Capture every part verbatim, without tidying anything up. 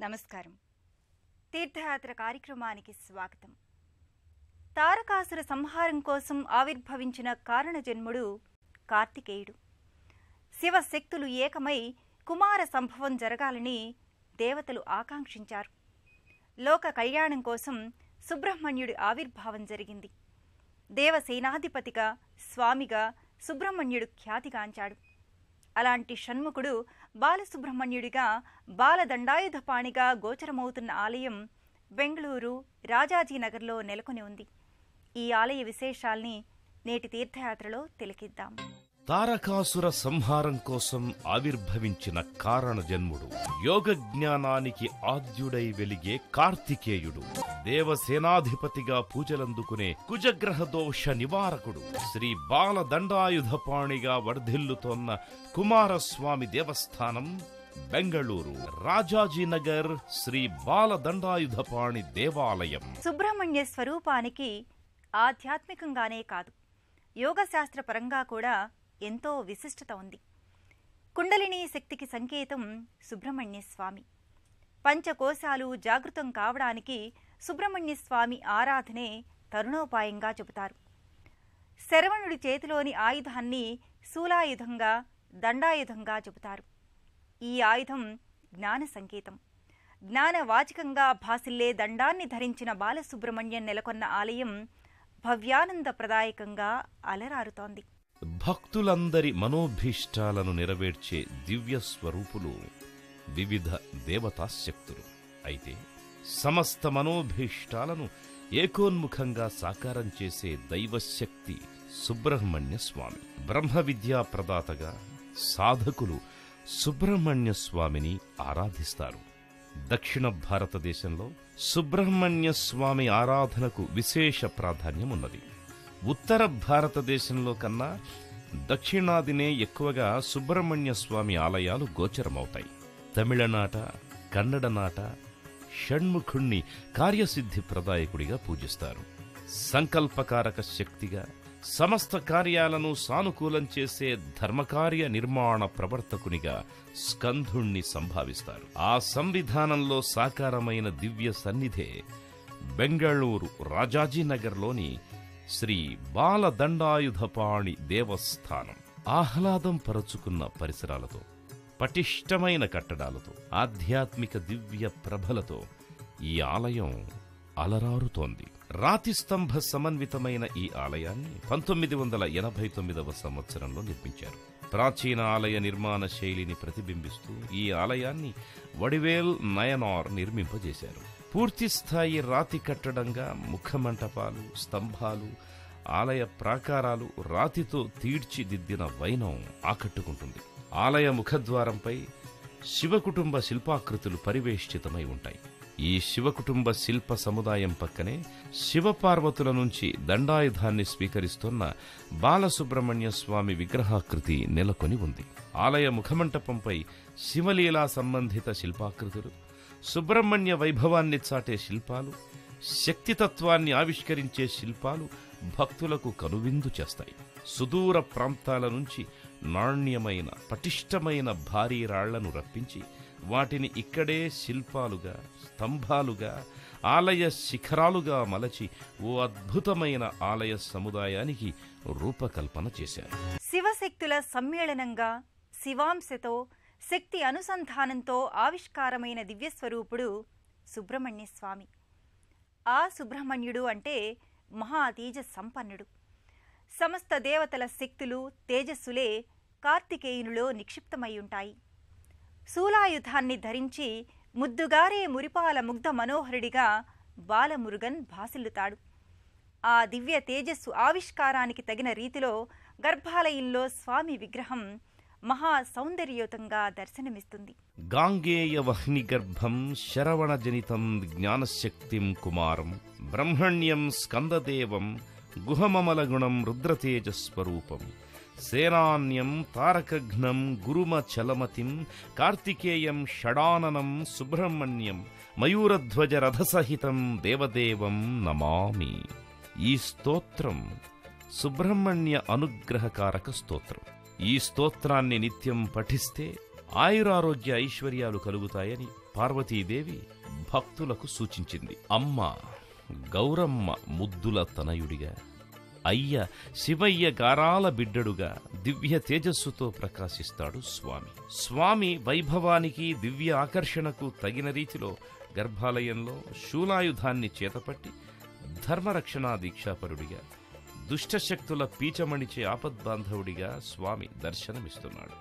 నమస్కారం. తీర్థయాత్ర కార్యక్రమానికి స్వాగతం. తారకాసుర సంహారం కోసం ఆవిర్భవించిన కారణజన్ముడు కార్తికేయుడు. శివశక్తులు ఏకమై కుమార సంభవం జరగాలని దేవతలు ఆకాంక్షించారు. లోక కళ్యాణం కోసం సుబ్రహ్మణ్యుడి ఆవిర్భావం జరిగింది. దేవసేనాధిపతిగా స్వామిగా సుబ్రహ్మణ్యుడు ఖ్యాతిగాంచాడు. అలాంటి షణ్ముఖుడు బాలసుబ్రహ్మణ్యుడిగా బాలదండాయుధపాణిగా గోచరమవుతున్న ఆలయం బెంగళూరు రాజాజీనగర్లో నెలకొని ఉంది. ఈ ఆలయ విశేషాల్ని నేటి తీర్థయాత్రలో తిలకిద్దాం. తారకాసుర సంహారం కోసం ఆవిర్భవించిన కారణజన్ముడు, యోగ జ్ఞానానికి ఆద్యుడై వెలిగే కార్తికేయుడు, దేవసేనాధిపతిగా పూజలందుకునే కుజగ్రహ దోష నివారకుడు, శ్రీ బాలదండాయుధపాణిగా వర్ధిల్లుతోన్న కుమారస్వామి దేవస్థానం బెంగళూరు రాజాజీనగర్ శ్రీ బాలదండాయుధపాణి దేవాలయం. సుబ్రహ్మణ్య స్వరూపానికి ఆధ్యాత్మికంగానే కాదు, యోగశాస్త్ర పరంగా కూడా ఎంతో విశిష్టత ఉంది. కుండలిని శక్తికి సంకేతం సుబ్రహ్మణ్య స్వామి. పంచకోశాలు జాగృతం కావడానికి సుబ్రహ్మణ్య స్వామి ఆరాధనే తరుణోపాయంగా చెబుతారు. శరవణుడి చేతిలోని ఆయుధాన్ని శూలాయుధంగా, దండాయుధంగా చెబుతారు. ఈ ఆయుధం జ్ఞాన సంకేతం. జ్ఞానవాచకంగా భాసిల్లే దండాన్ని ధరించిన బాలసుబ్రహ్మణ్యం నెలకొన్న ఆలయం భవ్యానందప్రదాయకంగా అలరారుతోంది. భక్తులందరి మనోభీష్టాలను నెరవేర్చే దివ్య స్వరూపులు వివిధ దేవతాశక్తులు. అయితే సమస్త మనోభీష్టాలను ఏకోన్ముఖంగా సాకారం చేసే దైవశక్తి సుబ్రహ్మణ్య స్వామి. బ్రహ్మ విద్యా ప్రదాతగా సాధకులు సుబ్రహ్మణ్య స్వామిని ఆరాధిస్తారు. దక్షిణ భారతదేశంలో సుబ్రహ్మణ్య స్వామి ఆరాధనకు విశేష ప్రాధాన్యం ఉన్నది. ఉత్తర భారతదేశంలో కన్నా దక్షిణాదినే ఎక్కువగా సుబ్రహ్మణ్య స్వామి ఆలయాలు గోచరమవుతాయి. తమిళనాట, కన్నడనాట షణ్ముఖుణ్ణి కార్యసిద్ధి ప్రదాయకుడిగా పూజిస్తారు. సంకల్పకారక శక్తిగా సమస్త కార్యాలను సానుకూలం చేసే ధర్మకార్య నిర్మాణ ప్రవర్తకునిగా స్కంధుణ్ణి సంభావిస్తారు. ఆ సంవిధానంలో సాకారమైన దివ్య సన్నిధే బెంగళూరు రాజాజీనగర్లోని శ్రీ బాలదండాయుధపాణి దేవస్థానం. ఆహ్లాదం పరచుకున్న పరిసరాలతో, పటిష్టమైన కట్టడాలతో, ఆధ్యాత్మిక దివ్య ప్రభలతో ఈ ఆలయం అలరారుతోంది. రాతి స్తంభ సమన్వితమైన ఈ ఆలయాన్ని పంతొమ్మిది వందల ఎనభై తొమ్మిదవ సంవత్సరంలో నిర్మించారు. ప్రాచీన ఆలయ నిర్మాణ శైలిని ప్రతిబింబిస్తూ ఈ ఆలయాన్ని వడివేల్ నయనార్ నిర్మింపజేశారు. పూర్తిస్థాయి రాతి కట్టడంగా ముఖమంటపాలు, స్తంభాలు, ఆలయ ప్రాకారాలు రాతితో తీర్చిదిద్దిన వైనం ఆకట్టుకుంటుంది. ఆలయ ముఖద్వారంపై శివకుటుంబ శిల్పాకృతులు పరివేష్టితమై ఉంటాయి. ఈ శివకుటుంబ శిల్ప సముదాయం పక్కనే శివపార్వతుల నుంచి దండాయుధాన్ని స్వీకరిస్తున్న బాలసుబ్రహ్మణ్య స్వామి విగ్రహాకృతి నెలకొని ఉంది. ఆలయ ముఖమంటపంపై శివలీలా సంబంధిత శిల్పాకృతులు, సుబ్రహ్మణ్య వైభవాన్ని చాటే శిల్పాలు, శక్తితత్వాన్ని ఆవిష్కరించే శిల్పాలు భక్తులకు కనువిందు చేస్తాయి. సుదూర ప్రాంతాల నుంచి నాణ్యమైన పటిష్టమైన భారీ రాళ్లను రప్పించి వాటిని ఇక్కడే శిల్పాలుగా, స్తంభాలుగా, ఆలయ శిఖరాలుగా మలచి ఓ అద్భుతమైన ఆలయ సముదాయానికి రూపకల్పన చేశారు. శివశక్తుల సమ్మేళనంగా, శివాంశతో, శక్తి అనుసంధానంతో ఆవిష్కారమైన దివ్యస్వరూపుడు సుబ్రహ్మణ్య స్వామి. ఆ సుబ్రహ్మణ్యుడు అంటే మహాతేజ సంపన్నుడు. సమస్త దేవతల శక్తులు, తేజస్సులే కార్తికేయునిలో నిక్షిప్తమై ఉంటాయి. శూలాయుధాన్ని ధరించి ముద్దుగారే మురిపాల ముగ్ధ మనోహరుడిగా బాలమురుగన్ భాసిల్లుతాడు. ఆ దివ్య తేజస్సు ఆవిష్కారానికి తగిన రీతిలో గర్భాలయంలో స్వామి విగ్రహం మహా సౌందర్యయుతంగా దర్శనమిస్తుంది. గాంగేయ వహ్ని గర్భం శరవణ జనితం జ్ఞానశక్తిం కుమారం బ్రహ్మణ్యం స్కందదేవం గుహమమలగుణం రుద్రతేజస్వరూపం సేనాన్యం తారకఘ్నం గురుమచలమతిం కార్తికేయం షడాననం సుబ్రహ్మణ్యం మయూరధ్వజ రథసహితం దేవదేవం నమామి. ఈ స్తోత్రం సుబ్రహ్మణ్య అనుగ్రహకారక స్తోత్రం. ఈ స్తోత్రాన్ని నిత్యం పఠిస్తే ఆయురారోగ్య ఐశ్వర్యాలు కలుగుతాయని పార్వతీదేవి భక్తులకు సూచించింది. అమ్మ గౌరమ్మ ముద్దుల తనయుడిగా, అయ్య శివయ్య గారాల బిడ్డడుగా దివ్య తేజస్సుతో ప్రకాశిస్తాడు స్వామి. స్వామి వైభవానికి దివ్య ఆకర్షణకు తగిన రీతిలో గర్భాలయంలో శూలాయుధాన్ని చేతపట్టి ధర్మరక్షణా దీక్షాపరుడిగా, దుష్టశక్తుల పీచమణిచే ఆపద్బాంధవుడిగా స్వామి దర్శనమిస్తున్నాడు.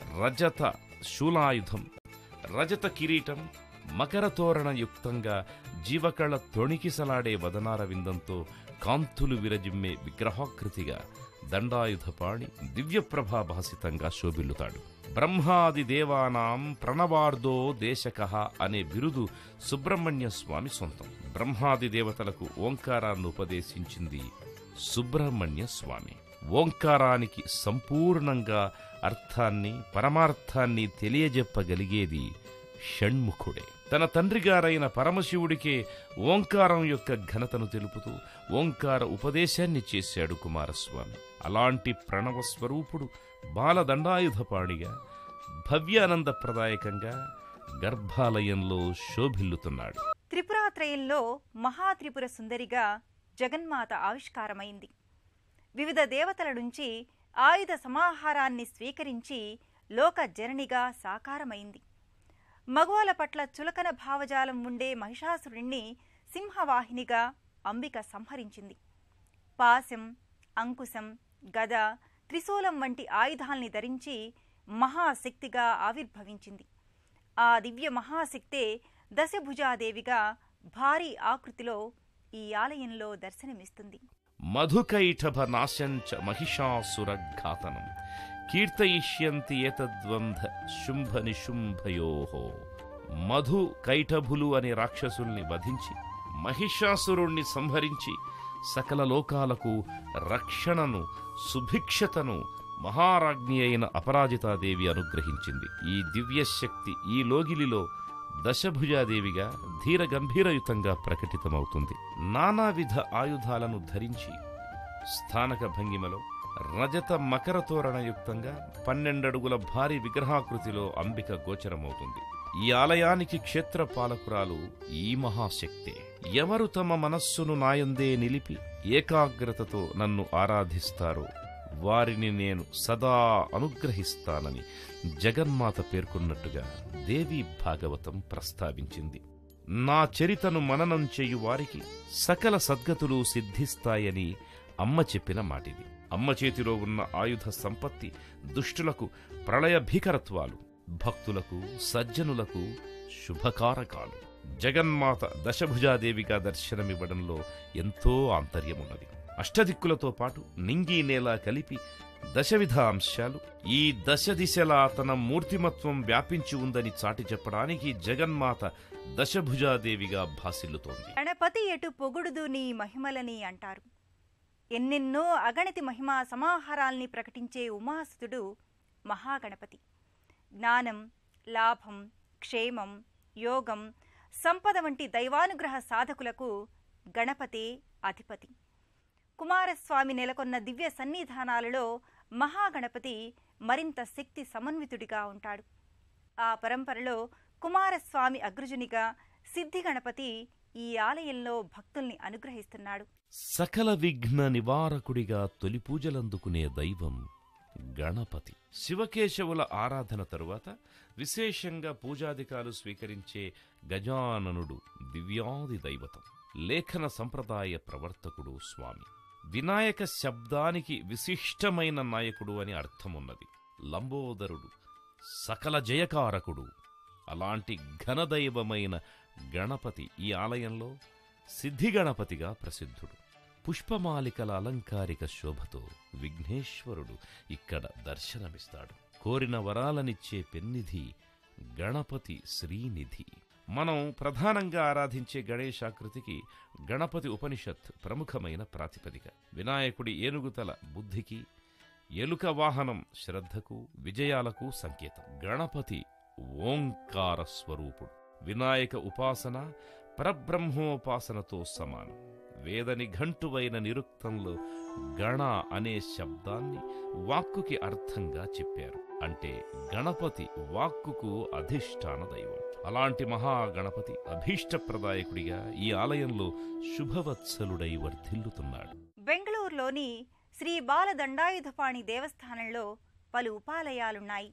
రజత శూలాయుధం, రజత కిరీటం, మకర తోరణయుక్తంగా జీవకళ తొణికిసలాడే వదనార విందంతో కాంతులు విరజిమ్మే విగ్రహాకృతిగా దండాయుధపాణి దివ్యప్రభాభాసితంగా శోభిల్లుతాడు. బ్రహ్మాది దేవానాం ప్రణవార్దో దేశకః అనే బిరుదు సుబ్రహ్మణ్య స్వామి సొంతం. బ్రహ్మాది దేవతలకు ఓంకారాన్ని ఉపదేశించింది సుబ్రహ్మణ్య స్వామి. ఓంకారానికి సంపూర్ణంగా అర్థాన్ని పరమార్థాన్ని తెలియజెప్పగలిగేది షణ్ముఖుడే. తన తండ్రిగారైన పరమశివుడికే ఓంకారం యొక్క ఘనతను తెలుపుతూ ఓంకార ఉపదేశాన్ని చేశాడు కుమారస్వామి. అలాంటి ప్రణవ స్వరూపుడు బాలదండాయుధపాణిగా భవ్యానందప్రదాయకంగా గర్భాలయంలో శోభిల్లుతున్నాడు. త్రిపురాత్రయంలో మహాత్రిపుర సుందరిగా జగన్మాత ఆవిష్కారమైంది. వివిధ దేవతల నుంచి ఆయుధ సమాహారాన్ని స్వీకరించి లోక జననిగా సాకారమైంది. మగవాల పట్ల చులకన భావజాలం ఉండే మహిషాసురుణ్ణి సింహవాహినిగా అంబిక సంహరించింది. పాశం, అంకుశం, గద, త్రిశూలం వంటి ఆయుధాల్ని ధరించి మహాశక్తిగా ఆవిర్భవించింది. ఆ దివ్య మహాశక్తే దశభుజాదేవిగా భారీ ఆకృతిలో ఈ ఆలయంలో దర్శనమిస్తుంది. మధుకైటభ నాశంచ మహిషాసురఘాతనం కీర్తయిష్యంతి ఏతద్వంధ శుంభ నిశుంభయోః. మధు కైటభులు అనే రాక్షసుల్ని వధించి మహిషాసురుణ్ణి సంహరించి సకల లోకాలకు రక్షణను సుభిక్షతను మహారాజ్ఞి అయిన అపరాజితాదేవి అనుగ్రహించింది. ఈ దివ్యశక్తి ఈ లోగిలిలో దశభుజాదేవిగా ధీర గంభీరయుతంగా ప్రకటితమవుతుంది. నానావిధ ఆయుధాలను ధరించి స్థానక భంగిమలో రజత మకర తోరణయుక్తంగా పన్నెండడుగుల భారీ విగ్రహాకృతిలో అంబిక గోచరమవుతుంది. ఈ ఆలయానికి క్షేత్ర పాలకురాలు ఈ మహాశక్తే. ఎవరు తమ మనస్సును నాయందే నిలిపి ఏకాగ్రతతో నన్ను ఆరాధిస్తారో వారిని నేను సదా అనుగ్రహిస్తానని జగన్మాత పేర్కొన్నట్టుగా దేవీ భాగవతం ప్రస్తావించింది. నా చరితను మననం చేయు వారికి సకల సద్గతులు సిద్ధిస్తాయని అమ్మ చెప్పిన మాటిది. అమ్మ చేతిలో ఉన్న ఆయుధ సంపత్తి దుష్టులకు ప్రళయ భీకరత్వాలు, భక్తులకు సజ్జనులకు శుభకారకాలు. జగన్మాత దశభుజాదేవిగా దర్శనమివ్వడంలో ఎంతో ఆంతర్యమున్నది. అష్టదిక్కులతో పాటు నింగి నేల కలిపి దశవిధ అంశాలు, ఈ దశ దిశలా తన మూర్తిమత్వం వ్యాపించి ఉందని చాటి చెప్పడానికి జగన్మాత దశభుజాదేవిగా భాసిల్లుతోంది. గణపతి ఎటు పొగుడుదు నీ మహిమలని అంటారు. ఎన్నెన్నో అగణితి మహిమా సమాహారాల్ని ప్రకటించే ఉమాసుతుడు మహాగణపతి. జ్ఞానం, లాభం, క్షేమం, యోగం, సంపద వంటి దైవానుగ్రహ సాధకులకు గణపతే అధిపతి. కుమారస్వామి నెలకొన్న దివ్య సన్నిధానాలలో మహాగణపతి మరింత శక్తి సమన్వితుడిగా ఉంటాడు. ఆ పరంపరలో కుమారస్వామి అగ్రజునిగా సిద్ధిగణపతి ఈ ఆలయంలో భక్తుల్ని అనుగ్రహిస్తున్నాడు. సకల విఘ్న నివారకుడిగా తొలి పూజలందుకునే దైవం గణపతి. శివకేశవుల ఆరాధన తరువాత విశేషంగా పూజాధికాలు స్వీకరించే గజాననుడు దివ్యాది దైవతం. లేఖన సంప్రదాయ ప్రవర్తకుడు స్వామి. వినాయక శబ్దానికి విశిష్టమైన నాయకుడు అని అర్థమున్నది. లంబోదరుడు, సకల జయకారకుడు. అలాంటి ఘనదైవమైన గణపతి ఈ ఆలయంలో సిద్ధిగణపతిగా ప్రసిద్ధుడు. పుష్పమాలికల అలంకారిక శోభతో విఘ్నేశ్వరుడు ఇక్కడ దర్శనమిస్తాడు. కోరిన వరాలనిచ్చే పెన్నిధి గణపతి శ్రీనిధి. మనం ప్రధానంగా ఆరాధించే గణేశాకృతికి గణపతి ఉపనిషత్ ప్రముఖమైన ప్రాతిపదిక. వినాయకుడి ఏనుగుతల బుద్ధికి, ఎలుక వాహనం శ్రద్ధకు, విజయాలకు సంకేతం. గణపతి ఓంకార స్వరూపుడు. వినాయక ఉపాసన పరబ్రహ్మోపాసనతో సమానం. వేద నిఘంటువైన నిరుక్తంలో గణ అనే శబ్దాన్ని వాక్కుకి అర్థంగా చెప్పారు. అంటే గణపతి వాక్కుకు అధిష్టాన దైవం. అలాంటి మహాగణపతి అభీష్టప్రదాయకుడిగా ఈ ఆలయంలో శుభవత్సలుడై వర్ధిల్లుతున్నాడు. బెంగళూరులోని శ్రీ బాలదండాయుధపాణి దేవస్థానంలో పలు ఉపాలయాలున్నాయి.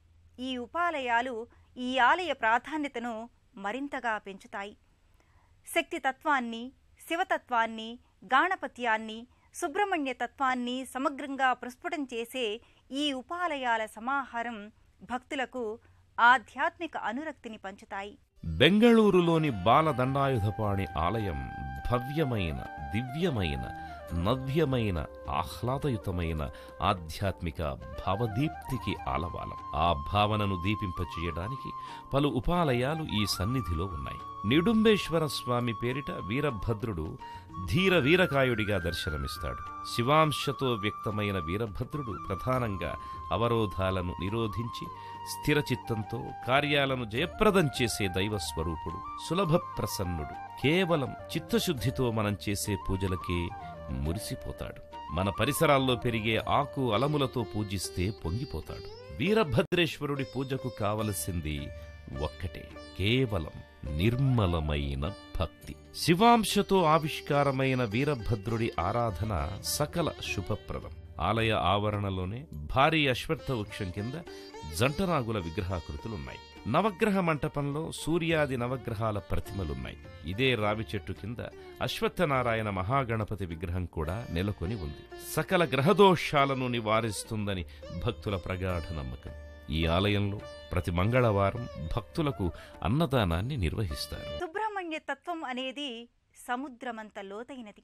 ఈ ఉపాలయాలు ఈ ఆలయ ప్రాధాన్యతను మరింతగా పెంచుతాయి. శక్తితత్వాన్ని, శివతత్వాన్ని, గాణపత్యాన్ని, సుబ్రహ్మణ్య తత్వాన్ని సమగ్రంగా ప్రస్ఫుటం చేసే ఈ ఉపాలయాల సమాహారం భక్తులకు ఆధ్యాత్మిక అనురక్తిని పంచుతాయి. బెంగళూరులోని బాలదండాయుధపాణి ఆలయం భవ్యమైన, దివ్యమైన, నవ్యమైన, ఆహ్లాదయుతమైన ఆధ్యాత్మిక భావదీప్తికి ఆలవాలం. ఆ భావనను దీపింపచేయడానికి పలు ఉపాలయాలు ఈ సన్నిధిలో ఉన్నాయి. నిడుంబేశ్వర స్వామి పేరిట వీరభద్రుడు ధీర వీరకాయుడిగా దర్శనమిస్తాడు. శివాంశతో వ్యక్తమైన వీరభద్రుడు ప్రధానంగా అవరోధాలను నిరోధించి స్థిరచిత్తంతో కార్యాలను జయప్రదం చేసే దైవస్వరూపుడు. సులభ ప్రసన్నుడు. కేవలం చిత్తశుద్ధితో మనం చేసే పూజలకే మురిసిపోతాడు. మన పరిసరాల్లో పెరిగే ఆకు అలములతో పూజిస్తే పొంగిపోతాడు. వీరభద్రేశ్వరుడి పూజకు కావలసింది ఒక్కటే, కేవలం నిర్మలమైన భక్తి. శివాంశతో ఆవిష్కారమైన వీరభద్రుడి ఆరాధన సకల శుభప్రదం. ఆలయ ఆవరణలోనే భారీ అశ్వత్థ వృక్షం కింద జంటనాగుల విగ్రహాకృతులున్నాయి. నవగ్రహ మంటపంలో సూర్యాది నవగ్రహాల ప్రతిమలున్నాయి. ఇదే రావి చెట్టు కింద అశ్వత్థనారాయణ మహాగణపతి విగ్రహం కూడా నెలకొని ఉంది. సకల గ్రహదోషాలను నివారిస్తుందని భక్తుల ప్రగాఢ నమ్మకం. ఈ ఆలయంలో ప్రతి మంగళవారం భక్తులకు అన్నదానాన్ని నిర్వహిస్తారు. సుబ్రహ్మణ్య తత్వం అనేది సముద్రమంత లోతైనది,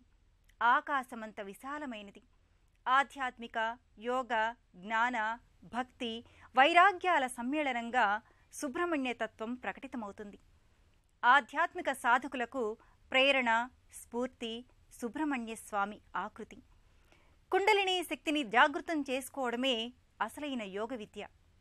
ఆకాశమంత విశాలమైనది. ఆధ్యాత్మిక, యోగ, జ్ఞాన, భక్తి, వైరాగ్యాల సమ్మేళనంగా సుబ్రహ్మణ్య తత్వం ప్రకటితమవుతుంది. ఆధ్యాత్మిక సాధకులకు ప్రేరణ, స్ఫూర్తి సుబ్రహ్మణ్య స్వామి ఆకృతి. కుండలిని శక్తిని జాగృతం చేసుకోవడమే అసలైన యోగ విద్య.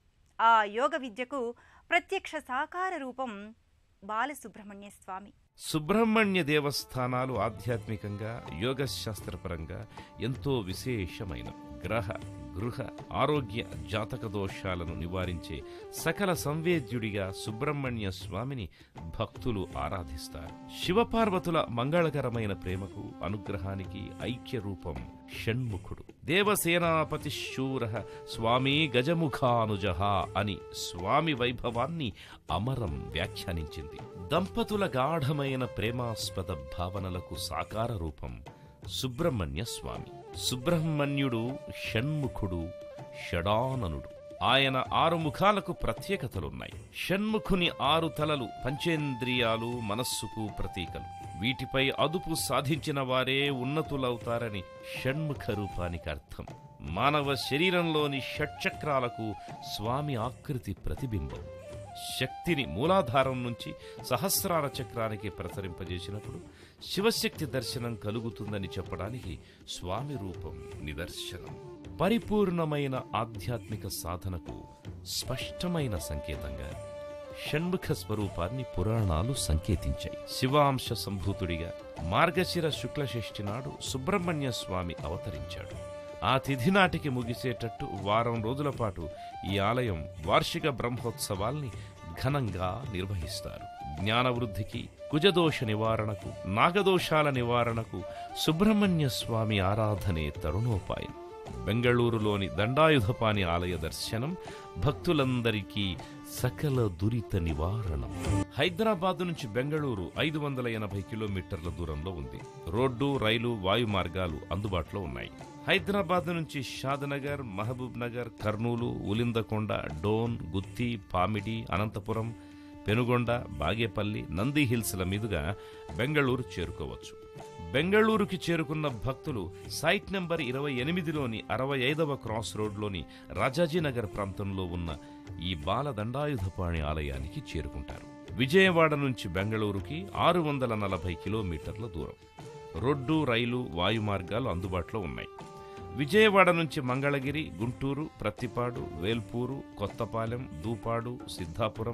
ఆ యోగ విద్యకు ప్రత్యక్ష సాకార రూపం బాలసుబ్రహ్మణ్య స్వామి. సుబ్రహ్మణ్య దేవస్థానాలు ఆధ్యాత్మికంగా, యోగశాస్త్రపరంగా ఎంతో విశేషమైన గ్రహ, గృహ, ఆరోగ్య, జాతక దోషాలను నివారించే సకల సంవేద్యుడిగా సుబ్రహ్మణ్య స్వామిని భక్తులు ఆరాధిస్తారు. శివపార్వతుల మంగళకరమైన ప్రేమకు, అనుగ్రహానికి ఐక్య రూపం షణ్ముఖుడు. దేవసేనాపతి శూర స్వామి గజముఖానుజహ అని స్వామి వైభవాన్ని అమరం వ్యాఖ్యానించింది. దంపతుల గాఢమైన ప్రేమాస్పద భావనలకు సాకార రూపం సుబ్రహ్మణ్య స్వామి. సుబ్రహ్మణ్యుడు షణ్ముఖుడు, షడాననుడు. ఆయన ఆరు ముఖాలకు ప్రత్యేకతలున్నాయి. షణ్ముఖుని ఆరు తలలు పంచేంద్రియాలు, మనస్సుకు ప్రతీకలు. వీటిపై అదుపు సాధించిన వారే ఉన్నతులవుతారని షణ్ముఖ రూపానికి అర్థం. మానవ శరీరంలోని షట్చక్రాలకు స్వామి ఆకృతి ప్రతిబింబం. శక్తిని మూలాధారం నుంచి సహస్రార చక్రానికి ప్రసరింపజేసినప్పుడు శివశక్తి దర్శనం కలుగుతుందని చెప్పడానికి స్వామి రూపం నిదర్శనం. పరిపూర్ణమైన ఆధ్యాత్మిక సాధనకు స్పష్టమైన సంకేతంగా షణ్ముఖ స్వరూపాన్ని పురాణాలు సంకేతించాయి. శివాంశ సంభూతుడిగా మార్గశిర శుక్లషష్ఠి నాడు సుబ్రహ్మణ్య స్వామి అవతరించాడు. ఆ తిథి నాటికి ముగిసేటట్టు వారం రోజుల పాటు ఈ ఆలయం వార్షిక బ్రహ్మోత్సవాల్ని ఘనంగా నిర్వహిస్తారు. జ్ఞానవృద్ధికి, కుజదోష నివారణకు, నాగదోషాల నివారణకు సుబ్రహ్మణ్య స్వామి ఆరాధనే తరుణోపాయం. బెంగళూరులోని దండాయుధపాణి ఆలయ దర్శనం భక్తులందరికీ సకల దురిత నివారణం. హైదరాబాద్ నుంచి బెంగళూరు ఐదు వందల ఎనభై కిలోమీటర్ల దూరంలో ఉంది. రోడ్డు, రైలు, వాయు మార్గాలు అందుబాటులో ఉన్నాయి. హైదరాబాద్ నుంచి షాద్నగర్, మహబూబ్ నగర్, కర్నూలు, ఉలిందకొండ, డోన్, గుత్తి, పామిడి, అనంతపురం, పెనుగొండ, బాగేపల్లి, నంది హిల్స్ల మీదుగా బెంగళూరు చేరుకోవచ్చు. బెంగళూరుకి చేరుకున్న భక్తులు సైట్ నెంబర్ ఇరవై ఎనిమిదిలోని అరవై ఐదవ క్రాస్ రోడ్లోని రాజాజీనగర్ ప్రాంతంలో ఉన్న ఈ బాలదండాయుధపాణి ఆలయానికి చేరుకుంటారు. విజయవాడ నుంచి బెంగళూరుకి ఆరు వందల నలభై కిలోమీటర్ల దూరం. రోడ్డు, రైలు, వాయు మార్గాలు అందుబాటులో ఉన్నాయి. విజయవాడ నుంచి మంగళగిరి, గుంటూరు, ప్రత్తిపాడు, వేల్పూరు, కొత్తపాలెం, దూపాడు, సిద్ధాపురం,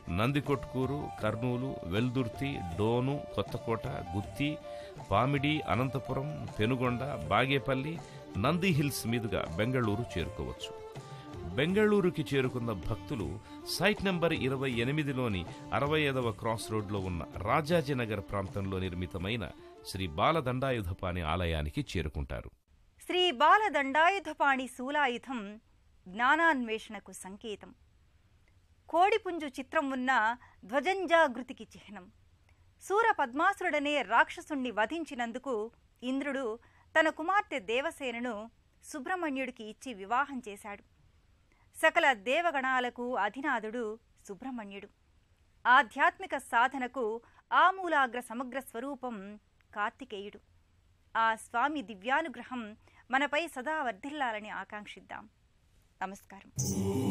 నందికొట్కూరు, కర్నూలు, వెల్దుర్తి, డోను, కొత్తకోట, గుత్తి, పామిడి, అనంతపురం, పెనుగొండ, బాగేపల్లి, నంది హిల్స్ మీదుగా బెంగళూరు చేరుకోవచ్చు. బెంగళూరుకి చేరుకున్న భక్తులు సైట్ నంబర్ ఇరవై ఎనిమిదిలోని అరవై ఐదవ క్రాస్ రోడ్లో ఉన్న రాజాజీనగర్ ప్రాంతంలో నిర్మితమైన శ్రీ బాలదండాయుధపాణి ఆలయానికి చేరుకుంటారు. శ్రీ బాలదండాయుధపాణి శూలాయుధం జ్ఞానాన్వేషణకు సంకేతం. కోడిపుంజు చిత్రం ఉన్న ధ్వజంజాగృతికి చిహ్నం. సూర పద్మాసురుడనే రాక్షసుణ్ణి వధించినందుకు ఇంద్రుడు తన కుమార్తె దేవసేనను సుబ్రహ్మణ్యుడికి ఇచ్చి వివాహం చేశాడు. సకల దేవగణాలకు అధినాథుడు సుబ్రహ్మణ్యుడు. ఆధ్యాత్మిక సాధనకు ఆమూలాగ్ర సమగ్ర స్వరూపం కార్తికేయుడు. ఆ స్వామి దివ్యానుగ్రహం మనపై సదా వర్ధిల్లాలని ఆకాంక్షిద్దాం. నమస్కారం.